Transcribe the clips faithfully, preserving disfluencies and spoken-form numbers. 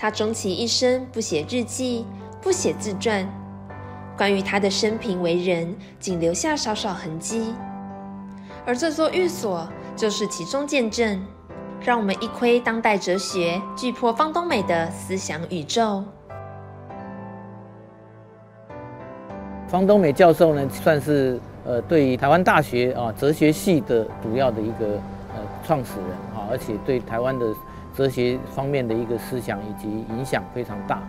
他终其一生不写日记，不写自传，关于他的生平为人，仅留下少少痕迹。而这座寓所就是其中见证。让我们一窥当代哲学巨破方东美的思想宇宙。 方东美教授呢，算是呃对于台湾大学啊哲学系的主要的一个呃创始人啊，而且对台湾的哲学方面的一个思想以及影响非常大。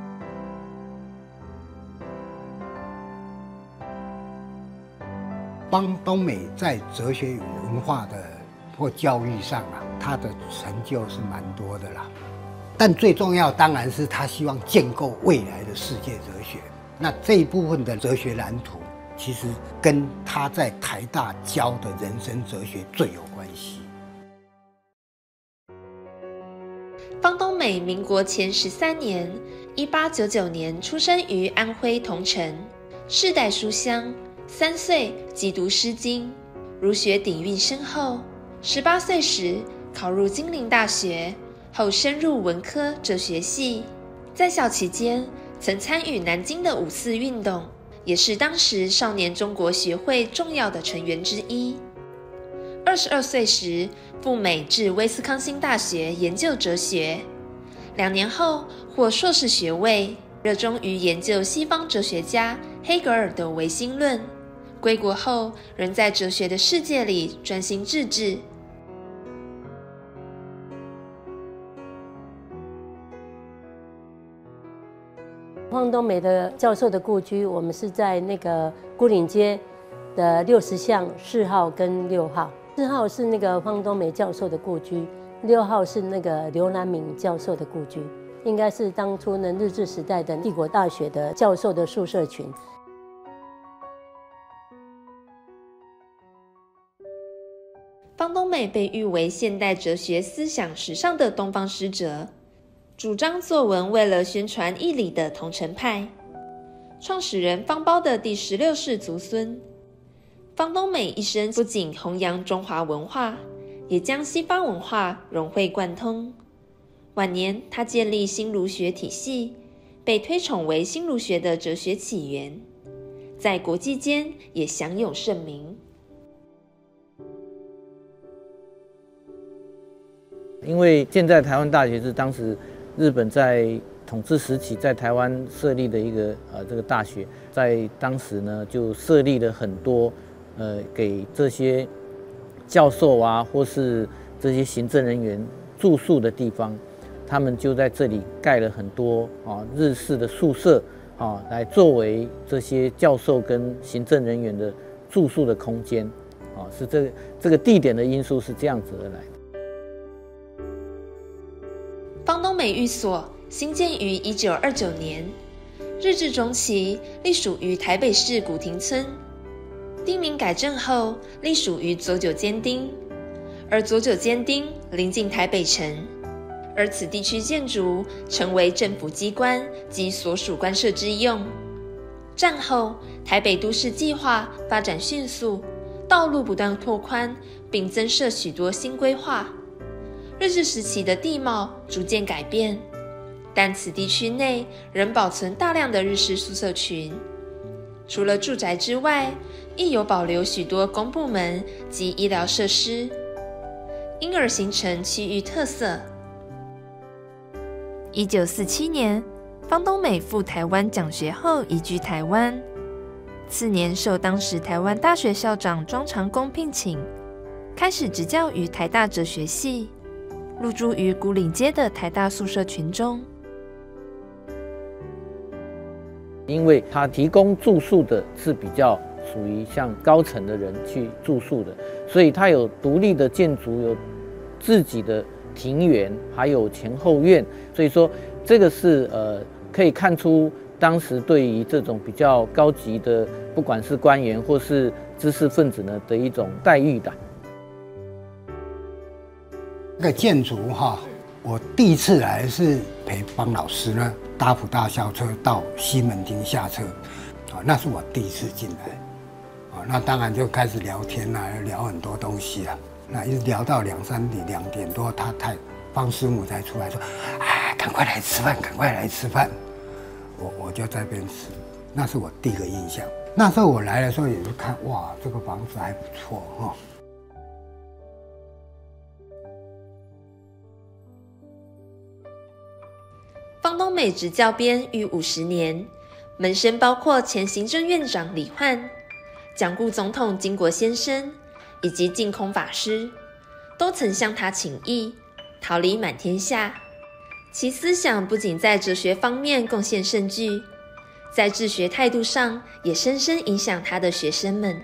方东美在哲学与文化的或教育上啊，他的成就是蛮多的啦。但最重要当然是他希望建构未来的世界哲学。那这一部分的哲学蓝图，其实跟他在台大教的人生哲学最有关系。 方东美民国前十三年（一八九九年）出生于安徽桐城，世代书香，三岁即读《诗经》，儒学底蕴深厚。十八岁时考入金陵大学，后升入文科哲学系。在校期间，曾参与南京的五四运动，也是当时少年中国学会重要的成员之一。二十二岁时赴美至威斯康星大学研究哲学，两年后获硕士学位，热衷于研究西方哲学家黑格尔的唯心论。归国后，仍在哲学的世界里专心致志。 方东美的教授的故居，我们是在那个牯岭街的六十巷四号跟六号。四号是那个方东美教授的故居，六号是那个刘南敏教授的故居，应该是当初呢日治时代的帝国大学的教授的宿舍群。 方东美被誉为现代哲学思想史上的东方使者，主张作文为了宣传义理的桐城派，创始人方苞的第十六世族孙。方东美一生不仅弘扬中华文化，也将西方文化融会贯通。晚年，他建立新儒学体系，被推崇为新儒学的哲学起源，在国际间也享有盛名。 因为现在台湾大学是当时日本在统治时期在台湾设立的一个呃这个大学，在当时呢就设立了很多呃给这些教授啊或是这些行政人员住宿的地方，他们就在这里盖了很多啊日式的宿舍啊，来作为这些教授跟行政人员的住宿的空间啊，是这个这个地点的因素是这样子而来的。 方东美寓所兴建于一九二九年，日治中期隶属于台北市古亭村，町名改正后隶属于左九间町，而左九间町临近台北城，而此地区建筑成为政府机关及所属官舍之用。战后，台北都市计划发展迅速，道路不断拓宽，并增设许多新规划。日治时期的地貌逐渐改变，但此地区内仍保存大量的日式宿舍群。除了住宅之外，亦有保留许多公部门及医疗设施，因而形成区域特色。一九四七年，方东美赴台湾讲学后移居台湾，次年受当时台湾大学校长庄长公聘请，开始执教于台大哲学系。入住于牯岭街的台大宿舍群中。 因为他提供住宿的是比较属于像高层的人去住宿的，所以他有独立的建筑，有自己的庭园，还有前后院，所以说这个是呃可以看出当时对于这种比较高级的，不管是官员或是知识分子呢的一种待遇的。 这个建筑哈，我第一次来是陪方老师呢搭普大校车到西门町下车，啊，那是我第一次进来，啊，那当然就开始聊天啦，聊很多东西啦，那一直聊到两三点两点多，他太方师母才出来说，啊， 赶快来吃饭，赶快来吃饭。我我就在那边吃，那是我第一个印象。那时候我来的时候也是看，哇，这个房子还不错哈。 方东美执教编逾五十年，门生包括前行政院长李焕、蒋顾总统经国先生以及净空法师，都曾向他请益，桃李满天下。其思想不仅在哲学方面贡献甚巨，在治学态度上也深深影响他的学生们。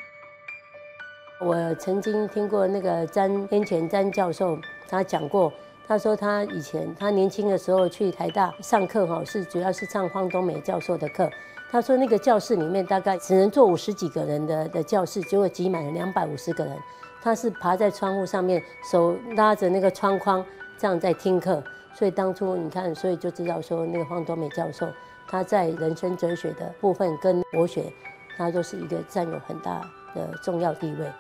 我曾经听过那个詹天全詹教授他讲过，他说他以前他年轻的时候去台大上课哈，是主要是上方东美教授的课。他说那个教室里面大概只能坐五十几个人的的教室，结果挤满了两百五十个人。他是爬在窗户上面，手拉着那个窗框，这样在听课。所以当初你看，所以就知道说那个方东美教授他在人生哲学的部分跟国学，他都是一个占有很大的重要地位。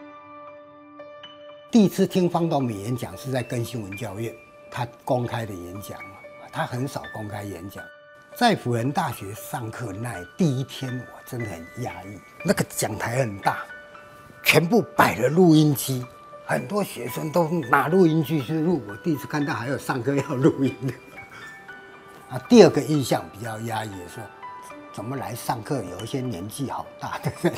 第一次听方东美演讲是在更新文教院，他公开的演讲，他很少公开演讲。在辅仁大学上课那第一天，我真的很压抑。那个讲台很大，全部摆了录音机，很多学生都拿录音机去录。我第一次看到还有上课要录音的。啊，第二个印象比较压抑的是，怎么来上课有一些年纪好大的人。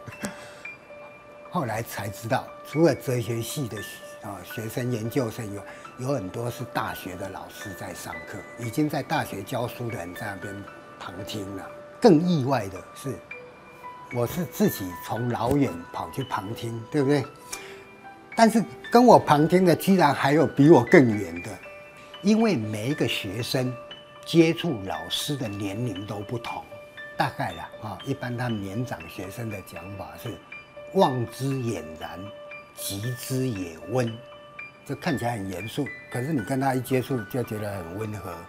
后来才知道，除了哲学系的啊学生、研究生以外，有很多是大学的老师在上课，已经在大学教书的人在那边旁听了。更意外的是，我是自己从老远跑去旁听，对不对？但是跟我旁听的居然还有比我更远的，因为每一个学生接触老师的年龄都不同，大概啦啊，一般他们年长学生的讲法是。望之俨然，极之也温，这看起来很严肃，可是你跟他一接触就觉得很温和。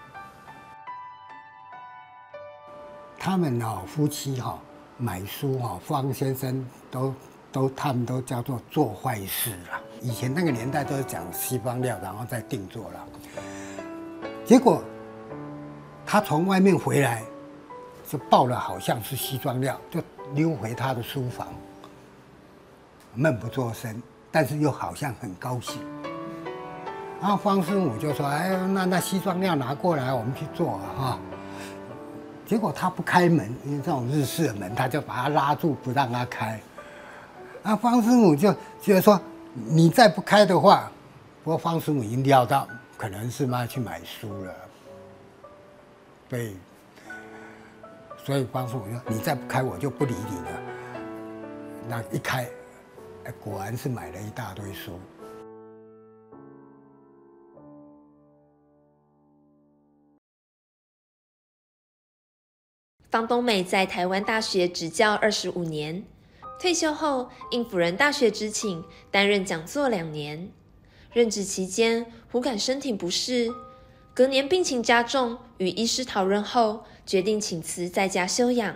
他们哦，夫妻哈、哦、买书哈、哦，方先生都都他们都叫做做坏事啦。以前那个年代都是讲西方料，然后再定做了。结果他从外面回来，就抱了好像是西装料，就溜回他的书房。闷不作声，但是又好像很高兴。然后方师母就说：“哎，那那西装料拿过来，我们去做啊！”哈。结果他不开门，因为这种日式的门，他就把他拉住，不让他开。那方师母就觉得说：“你再不开的话，不过方师母已经料到，可能是妈去买书了。”对，所以方师母说：“你再不开，我就不理你了。”那一开。果然是买了一大堆书。 方东美在台湾大学执教二十五年，退休后应辅仁大学之请担任讲座两年。任职期间忽感身体不适，隔年病情加重，与医师讨论后，决定请辞在家休养。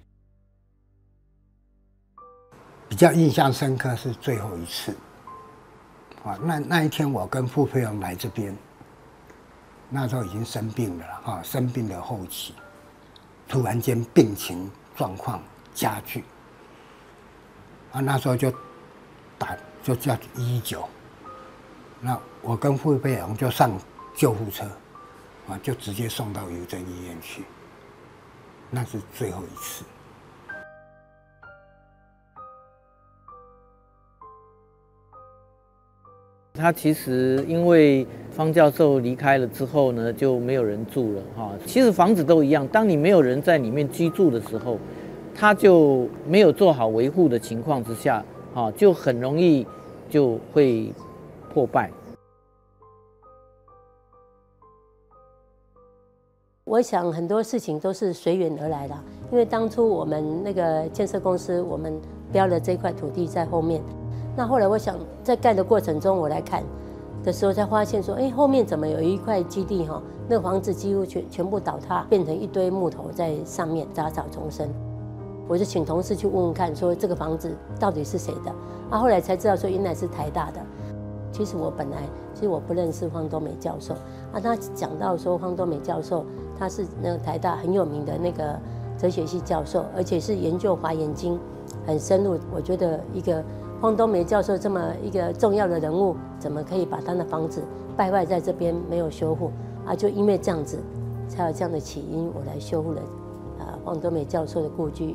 比较印象深刻是最后一次，啊，那那一天我跟傅佩荣来这边，那时候已经生病了哈，生病的后期，突然间病情状况加剧，啊，那时候就打就叫一一九，那我跟傅佩荣就上救护车，啊，就直接送到邮政医院去，那是最后一次。 他其实因为方教授离开了之后呢，就没有人住了哈。其实房子都一样，当你没有人在里面居住的时候，它就没有做好维护的情况之下，啊，就很容易就会破败。 我想很多事情都是随缘而来的，因为当初我们那个建设公司，我们标了这块土地在后面。那后来我想在盖的过程中，我来看的时候才发现说，哎，后面怎么有一块基地哈？那个房子几乎全全部倒塌，变成一堆木头在上面杂草丛生。我就请同事去问问看，说这个房子到底是谁的？啊，后来才知道说原来是台大的。 其实我本来其实我不认识方东美教授啊，他讲到说方东美教授他是那个台大很有名的那个哲学系教授，而且是研究华严经很深入。我觉得一个方东美教授这么一个重要的人物，怎么可以把他的房子败坏在这边没有修复啊？就因为这样子，才有这样的起因，我来修复了啊方东美教授的故居。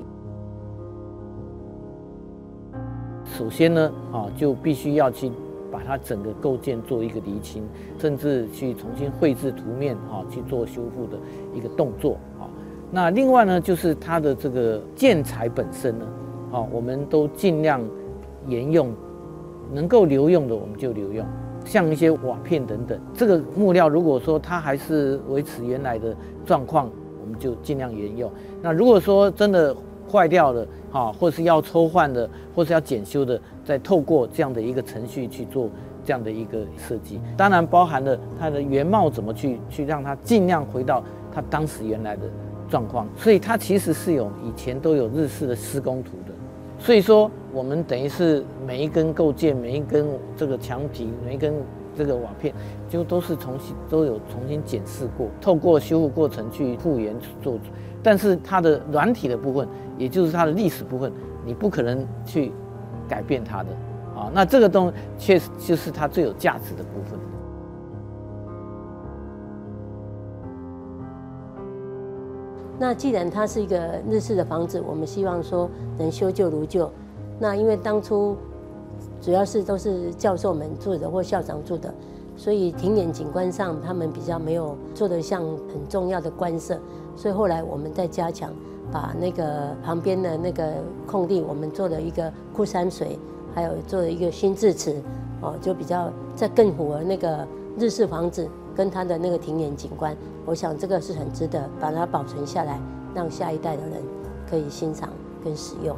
首先呢，啊，就必须要去把它整个构件做一个厘清，甚至去重新绘制图面，啊，去做修复的一个动作，啊。那另外呢，就是它的这个建材本身呢，啊，我们都尽量沿用，能够留用的我们就留用，像一些瓦片等等，这个木料如果说它还是维持原来的状况，我们就尽量沿用。那如果说真的坏掉了，啊，或是要抽换的，或是要检修的，再透过这样的一个程序去做这样的一个设计，当然包含了它的原貌怎么去去让它尽量回到它当时原来的状况，所以它其实是有以前都有日式的施工图的，所以说我们等于是每一根构件、每一根这个墙体、每一根这个瓦片，就都是重新都有重新检视过，透过修复过程去复原做。但是它的软体的部分，也就是它的历史部分，你不可能去改变它的啊。那这个东西确实就是它最有价值的部分。 那既然它是一个日式的房子，我们希望说能修旧如旧。那因为当初主要是都是教授们住的或校长住的，所以庭园景观上他们比较没有做得像很重要的官舍。所以后来我们在加强，把那个旁边的那个空地，我们做了一个枯山水，还有做了一个熏制池，哦，就比较在更符合那个日式房子跟它的那个庭园景观。我想这个是很值得把它保存下来，让下一代的人可以欣赏跟使用。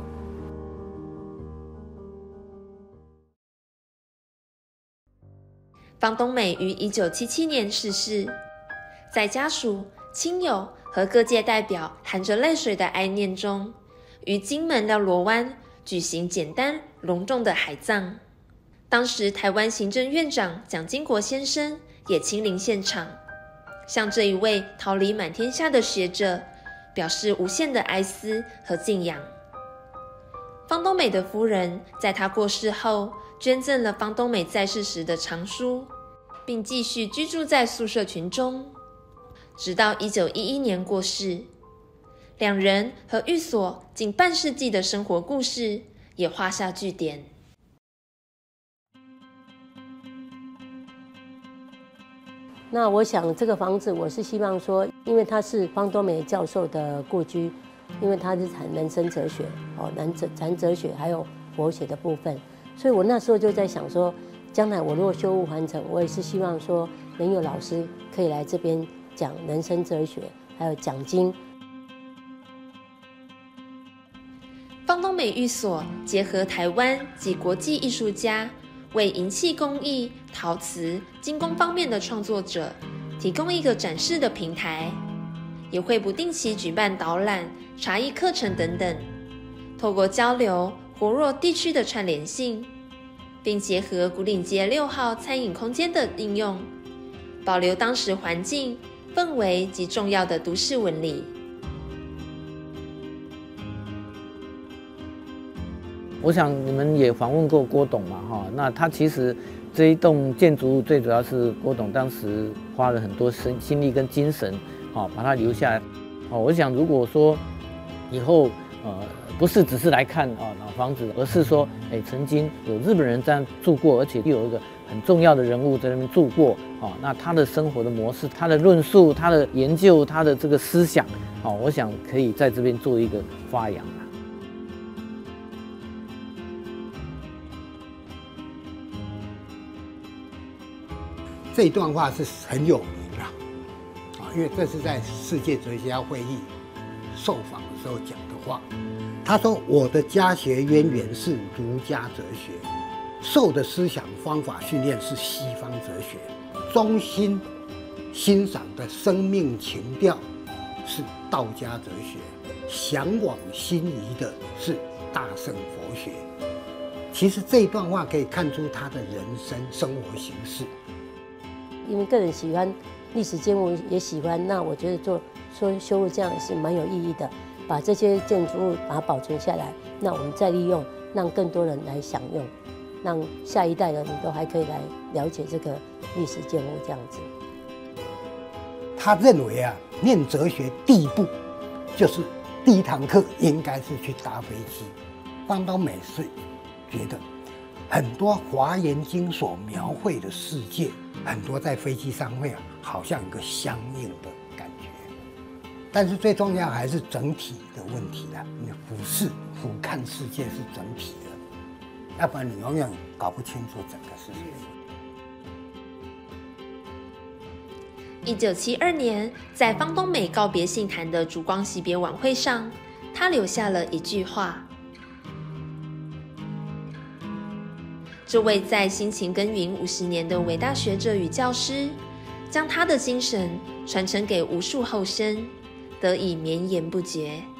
方东美于一九七七年逝世，在家属、亲友和各界代表含着泪水的哀念中，于金门廖罗湾举行简单隆重的海葬。当时台湾行政院长蒋经国先生也亲临现场，向这一位桃李满天下的学者表示无限的哀思和敬仰。方东美的夫人在他过世后，捐赠了方东美在世时的藏书，并继续居住在宿舍群中，直到一九一一年过世。两人和寓所近半世纪的生活故事也画下句点。 那我想这个房子，我是希望说，因为它是方东美教授的故居，因为他是谈人生哲学哦，谈哲谈哲学还有佛学的部分，所以我那时候就在想说，将来我如果修复完成，我也是希望说能有老师可以来这边讲人生哲学，还有讲经。 方东美寓所结合台湾及国际艺术家，为银器工艺、陶瓷、精工方面的创作者提供一个展示的平台，也会不定期举办导览、茶艺课程等等，透过交流活络地区的串联性，并结合牯岭街六号餐饮空间的应用，保留当时环境、氛围及重要的都市纹理。 我想你们也访问过郭董嘛，哈，那他其实这一栋建筑物最主要是郭董当时花了很多心心力跟精神，好把它留下来。哦，我想如果说以后呃不是只是来看啊老房子，而是说哎曾经有日本人这样住过，而且有一个很重要的人物在那边住过，哦，那他的生活的模式、他的论述、他的研究、他的这个思想，哦，我想可以在这边做一个发扬。 这一段话是很有名啊，啊，因为这是在世界哲学家会议受访的时候讲的话。他说：“我的家学渊源是儒家哲学，受的思想方法训练是西方哲学，中心欣赏的生命情调是道家哲学，向往心仪的是大乘佛学。” 其实这一段话可以看出他的人生生活形式。 因为个人喜欢历史建物，也喜欢，那我觉得做说修复这样也是蛮有意义的，把这些建筑物把它保存下来，那我们再利用，让更多人来享用，让下一代人都还可以来了解这个历史建物这样子。 他认为啊，念哲学第一步就是第一堂课应该是去搭飞机。方东美是觉得很多《华严经》所描绘的世界，很多在飞机上会好像有个相应的感觉。但是最重要还是整体的问题啦，你俯视俯瞰世界是整体的，要不然你永远搞不清楚整个世界。 一九七二年，在方东美告别信坛的烛光惜别晚会上，他留下了一句话。这位在辛勤耕耘五十年的伟大学者与教师，将他的精神传承给无数后生，得以绵延不绝。